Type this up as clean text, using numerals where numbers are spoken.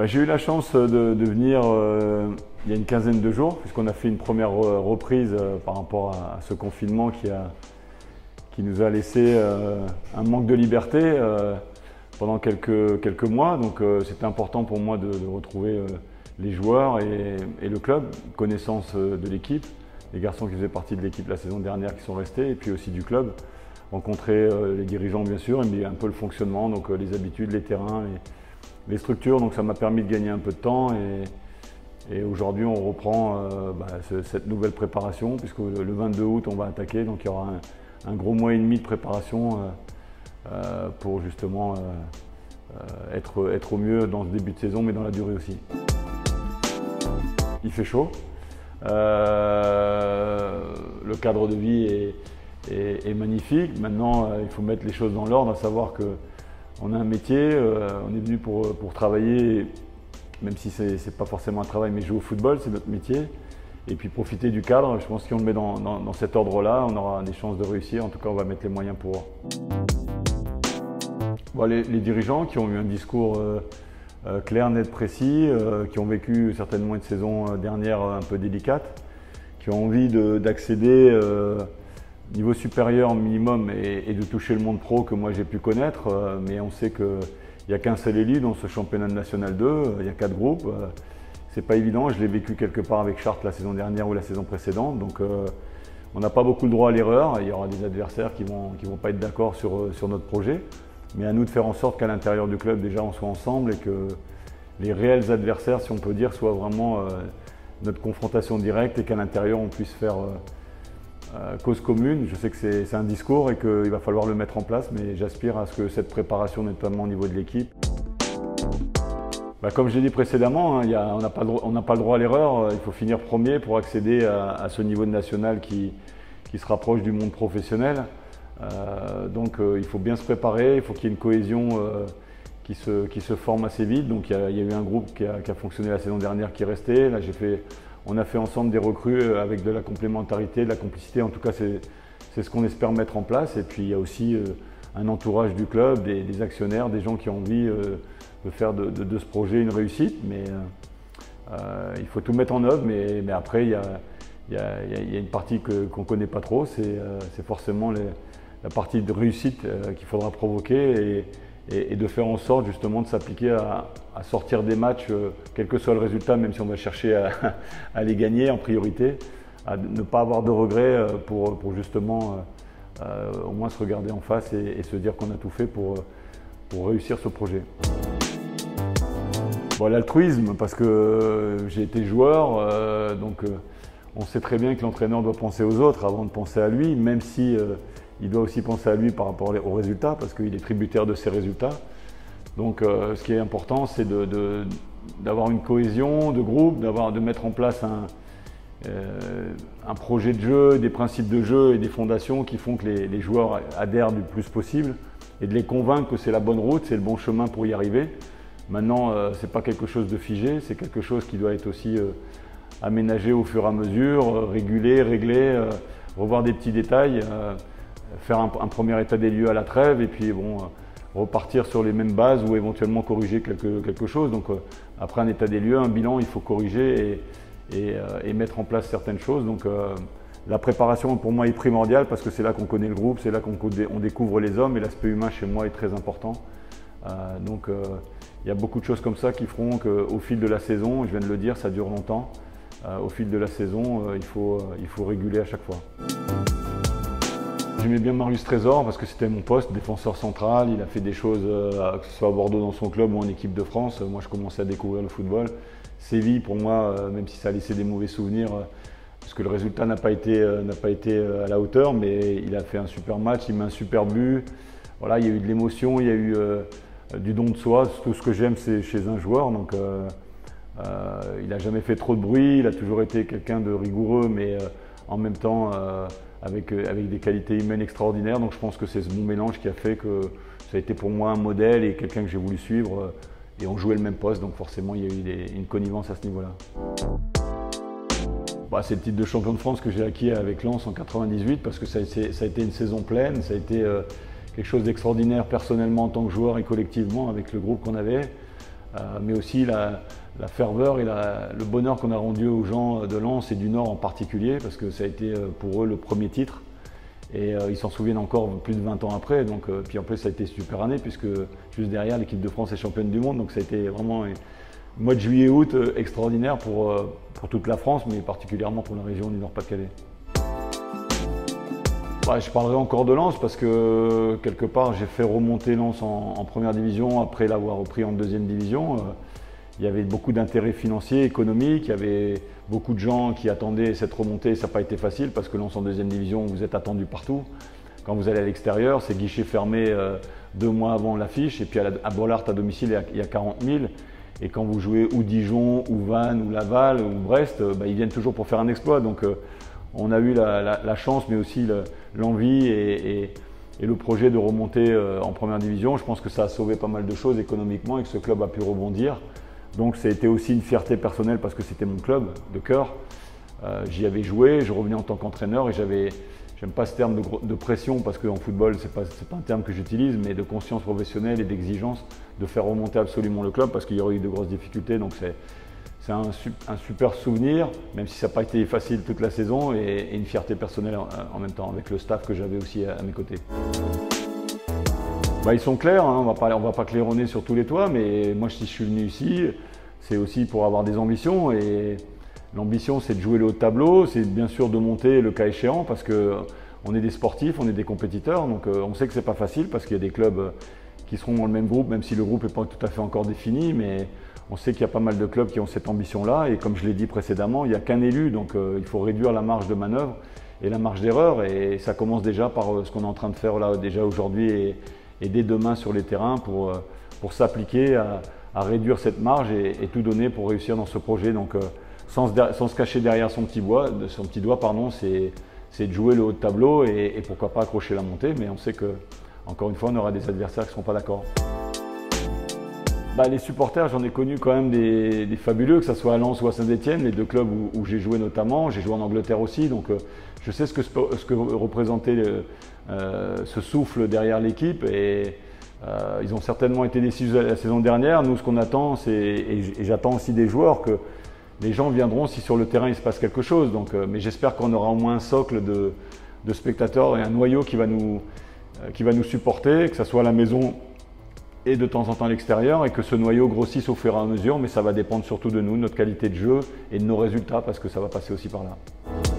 J'ai eu la chance de venir il y a une quinzaine de jours, puisqu'on a fait une première reprise par rapport à ce confinement qui nous a laissé un manque de liberté pendant quelques mois. Donc c'était important pour moi de retrouver les joueurs et le club, connaissance de l'équipe, les garçons qui faisaient partie de l'équipe la saison dernière qui sont restés, et puis aussi du club. Rencontrer les dirigeants bien sûr, mais un peu le fonctionnement, donc les habitudes, les terrains, les structures. Donc ça m'a permis de gagner un peu de temps et aujourd'hui on reprend cette nouvelle préparation, puisque le 22 août on va attaquer, donc il y aura un gros mois et demi de préparation pour justement être au mieux dans ce début de saison, mais dans la durée aussi. Il fait chaud, le cadre de vie est magnifique. Maintenant, il faut mettre les choses dans l'ordre, à savoir qu'on a un métier, on est venu pour travailler, même si ce n'est pas forcément un travail, mais jouer au football, c'est notre métier. Et puis profiter du cadre, je pense que si on le met dans cet ordre-là, on aura des chances de réussir. En tout cas, on va mettre les moyens pour. Bon, les dirigeants qui ont eu un discours clair, net, précis, qui ont vécu certainement une saison dernière un peu délicate, qui ont envie d'accéder niveau supérieur minimum et de toucher le monde pro que moi j'ai pu connaître, mais on sait qu'il n'y a qu'un seul élu dans ce championnat de National 2, il y a 4 groupes, c'est pas évident, je l'ai vécu quelque part avec Chartres la saison dernière ou la saison précédente, donc on n'a pas beaucoup le droit à l'erreur, il y aura des adversaires qui vont pas être d'accord sur notre projet, mais à nous de faire en sorte qu'à l'intérieur du club déjà on soit ensemble et que les réels adversaires, si on peut dire, soient vraiment notre confrontation directe et qu'à l'intérieur on puisse faire cause commune. Je sais que c'est un discours et qu'il va falloir le mettre en place, mais j'aspire à ce que cette préparation, notamment au niveau de l'équipe. Comme je l'ai dit précédemment, hein, on n'a pas le droit à l'erreur, il faut finir premier pour accéder à ce niveau de national qui se rapproche du monde professionnel. Donc il faut bien se préparer, il faut qu'il y ait une cohésion qui se forme assez vite. Donc il y a eu un groupe qui a fonctionné la saison dernière qui est resté. Là, on a fait ensemble des recrues avec de la complémentarité, de la complicité. En tout cas, c'est ce qu'on espère mettre en place. Et puis il y a aussi un entourage du club, des actionnaires, des gens qui ont envie de faire de ce projet une réussite. Mais il faut tout mettre en œuvre. Mais après, il y a une partie qu'on ne connaît pas trop. C'est forcément la partie de réussite qu'il faudra provoquer et de faire en sorte justement de s'appliquer à sortir des matchs, quel que soit le résultat, même si on va chercher à les gagner en priorité, à ne pas avoir de regrets pour justement au moins se regarder en face et se dire qu'on a tout fait pour réussir ce projet. Bon, l'altruisme, parce que j'ai été joueur, donc on sait très bien que l'entraîneur doit penser aux autres avant de penser à lui, même si il doit aussi penser à lui par rapport aux résultats, parce qu'il est tributaire de ses résultats. Donc ce qui est important, c'est d'avoir une cohésion de groupe, de mettre en place un projet de jeu, des principes de jeu et des fondations qui font que les joueurs adhèrent du plus possible et de les convaincre que c'est la bonne route, c'est le bon chemin pour y arriver. Maintenant, ce n'est pas quelque chose de figé, c'est quelque chose qui doit être aussi aménagé au fur et à mesure, régulé, réglé, revoir des petits détails. Faire un premier état des lieux à la trêve et puis bon, repartir sur les mêmes bases ou éventuellement corriger quelque chose. Donc après un état des lieux, un bilan, il faut corriger et mettre en place certaines choses. Donc la préparation pour moi est primordiale parce que c'est là qu'on connaît le groupe, c'est là qu'on découvre les hommes et l'aspect humain chez moi est très important. Donc il y a beaucoup de choses comme ça qui feront qu'au fil de la saison, je viens de le dire, ça dure longtemps, au fil de la saison, il faut réguler à chaque fois. J'aimais bien Marius Trésor parce que c'était mon poste, défenseur central. Il a fait des choses, que ce soit à Bordeaux dans son club ou en équipe de France. Moi, je commençais à découvrir le football. Séville, pour moi, même si ça a laissé des mauvais souvenirs, parce que le résultat n'a pas été à la hauteur, mais il a fait un super match, il met un super but. Voilà, il y a eu de l'émotion, il y a eu du don de soi. Tout ce que j'aime, c'est chez un joueur. Donc, il n'a jamais fait trop de bruit. Il a toujours été quelqu'un de rigoureux, mais en même temps avec des qualités humaines extraordinaires. Donc je pense que c'est ce bon mélange qui a fait que ça a été pour moi un modèle et quelqu'un que j'ai voulu suivre. Et on jouait le même poste, donc forcément il y a eu une connivence à ce niveau-là. C'est le titre de champion de France que j'ai acquis avec Lens en 98 parce que ça a été une saison pleine, ça a été quelque chose d'extraordinaire personnellement en tant que joueur et collectivement avec le groupe qu'on avait. mais aussi la ferveur et le bonheur qu'on a rendu aux gens de Lens et du Nord en particulier, parce que ça a été pour eux le premier titre. Et ils s'en souviennent encore plus de 20 ans après. Donc, puis en plus, ça a été une super année, puisque juste derrière, l'équipe de France est championne du monde. Donc ça a été vraiment un mois de juillet-août extraordinaire pour toute la France, mais particulièrement pour la région du Nord-Pas-de-Calais. Je parlerai encore de Lens parce que quelque part j'ai fait remonter Lens en première division après l'avoir repris en deuxième division. Il y avait beaucoup d'intérêts financiers, économiques, il y avait beaucoup de gens qui attendaient cette remontée. Ça n'a pas été facile parce que Lens en deuxième division, vous êtes attendu partout. Quand vous allez à l'extérieur, c'est guichet fermé 2 mois avant l'affiche, et puis à Bollaert à domicile il y a 40 000. Et quand vous jouez ou Dijon, ou Vannes, ou Laval, ou Brest, ils viennent toujours pour faire un exploit. Donc, on a eu la chance, mais aussi l'envie et le projet de remonter en première division. Je pense que ça a sauvé pas mal de choses économiquement et que ce club a pu rebondir. Donc ça a été aussi une fierté personnelle parce que c'était mon club de cœur. J'y avais joué, je revenais en tant qu'entraîneur et j'aime pas ce terme de pression parce qu'en football, c'est pas un terme que j'utilise, mais de conscience professionnelle et d'exigence de faire remonter absolument le club parce qu'il y aurait eu de grosses difficultés. Donc c'est un super souvenir, même si ça n'a pas été facile toute la saison, et une fierté personnelle en même temps, avec le staff que j'avais aussi à mes côtés. Ils sont clairs, hein, on va pas claironner sur tous les toits, mais moi si je suis venu ici, c'est aussi pour avoir des ambitions, et l'ambition c'est de jouer le haut de tableau, c'est bien sûr de monter le cas échéant, parce qu'on est des sportifs, on est des compétiteurs, donc on sait que c'est pas facile, parce qu'il y a des clubs qui seront dans le même groupe, même si le groupe n'est pas tout à fait encore défini, mais on sait qu'il y a pas mal de clubs qui ont cette ambition-là, et comme je l'ai dit précédemment, il n'y a qu'un élu, donc il faut réduire la marge de manœuvre et la marge d'erreur, et ça commence déjà par ce qu'on est en train de faire là déjà aujourd'hui et dès demain sur les terrains pour s'appliquer à réduire cette marge et tout donner pour réussir dans ce projet. Donc sans se cacher derrière son petit doigt, c'est de jouer le haut de tableau et pourquoi pas accrocher la montée, mais on sait que encore une fois on aura des adversaires qui ne seront pas d'accord. Les supporters, j'en ai connu quand même des fabuleux, que ce soit à Lens ou à Saint-Etienne, les 2 clubs où j'ai joué notamment. J'ai joué en Angleterre aussi, donc je sais ce que représentait ce souffle derrière l'équipe. Et ils ont certainement été déçus la saison dernière. Nous, ce qu'on attend, et j'attends aussi des joueurs, que les gens viendront si sur le terrain il se passe quelque chose. Donc, mais j'espère qu'on aura au moins un socle de spectateurs et un noyau qui va nous supporter, que ce soit à la maison et de temps en temps à l'extérieur, et que ce noyau grossisse au fur et à mesure, mais ça va dépendre surtout de nous, de notre qualité de jeu et de nos résultats, parce que ça va passer aussi par là.